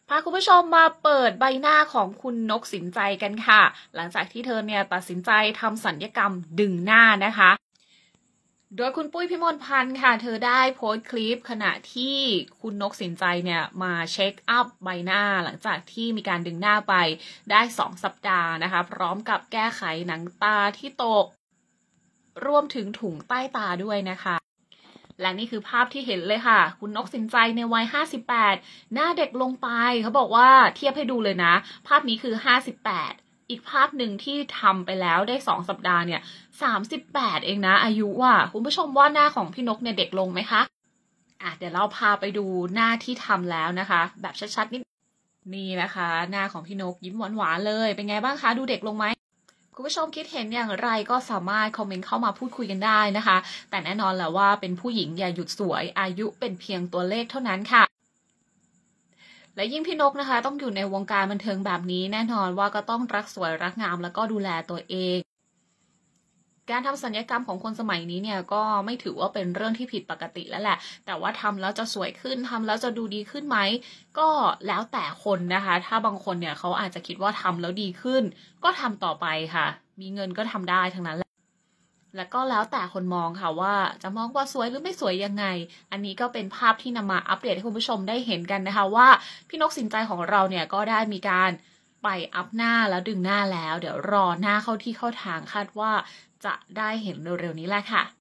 พาคุณผู้ชมมาเปิดใบหน้าของคุณนกสินใจกันค่ะหลังจากที่เธอเนี่ยตัดสินใจทำศัลยกรรมดึงหน้านะคะโดยคุณปุ้ยพิมลพันธ์ค่ะเธอได้โพสต์คลิปขณะที่คุณนกสินใจเนี่ยมาเช็คอัพใบหน้าหลังจากที่มีการดึงหน้าไปได้2สัปดาห์นะคะพร้อมกับแก้ไขหนังตาที่ตกรวมถึงถุงใต้ตาด้วยนะคะและนี่คือภาพที่เห็นเลยค่ะคุณนกสินใจในวัย58หน้าเด็กลงไปเขาบอกว่าเทียบให้ดูเลยนะภาพนี้คือ58อีกภาพหนึ่งที่ทำไปแล้วได้2สัปดาห์เนี่ย38เองนะอายุว่ะคุณผู้ชมว่าหน้าของพี่นกเนี่ยเด็กลงไหมคะเดี๋ยวเราพาไปดูหน้าที่ทำแล้วนะคะแบบชัดๆนี่นะคะหน้าของพี่นกยิ้มหวานๆเลยเป็นไงบ้างคะดูเด็กลงไหมคุณผู้ชมคิดเห็นอย่างไรก็สามารถคอมเมนต์เข้ามาพูดคุยกันได้นะคะแต่แน่นอนแหละว่าเป็นผู้หญิงอย่าหยุดสวยอายุเป็นเพียงตัวเลขเท่านั้นค่ะและยิ่งพี่นกนะคะต้องอยู่ในวงการบันเทิงแบบนี้แน่นอนว่าก็ต้องรักสวยรักงามแล้วก็ดูแลตัวเองการทำศัลยกรรมของคนสมัยนี้เนี่ยก็ไม่ถือว่าเป็นเรื่องที่ผิดปกติแล้วแหละแต่ว่าทำแล้วจะสวยขึ้นทำแล้วจะดูดีขึ้นไหมก็แล้วแต่คนนะคะถ้าบางคนเนี่ยเขาอาจจะคิดว่าทำแล้วดีขึ้นก็ทำต่อไปค่ะมีเงินก็ทำได้ทั้งนั้นแหละแล้วก็แล้วแต่คนมองค่ะว่าจะมองว่าสวยหรือไม่สวยยังไงอันนี้ก็เป็นภาพที่นำมาอัปเดตให้คุณผู้ชมได้เห็นกันนะคะว่าพี่นกสินใจของเราเนี่ยก็ได้มีการไปอัพหน้าแล้วดึงหน้าแล้วเดี๋ยวรอหน้าเข้าที่เข้าทางคาดว่าจะได้เห็นเร็วๆนี้แหละค่ะ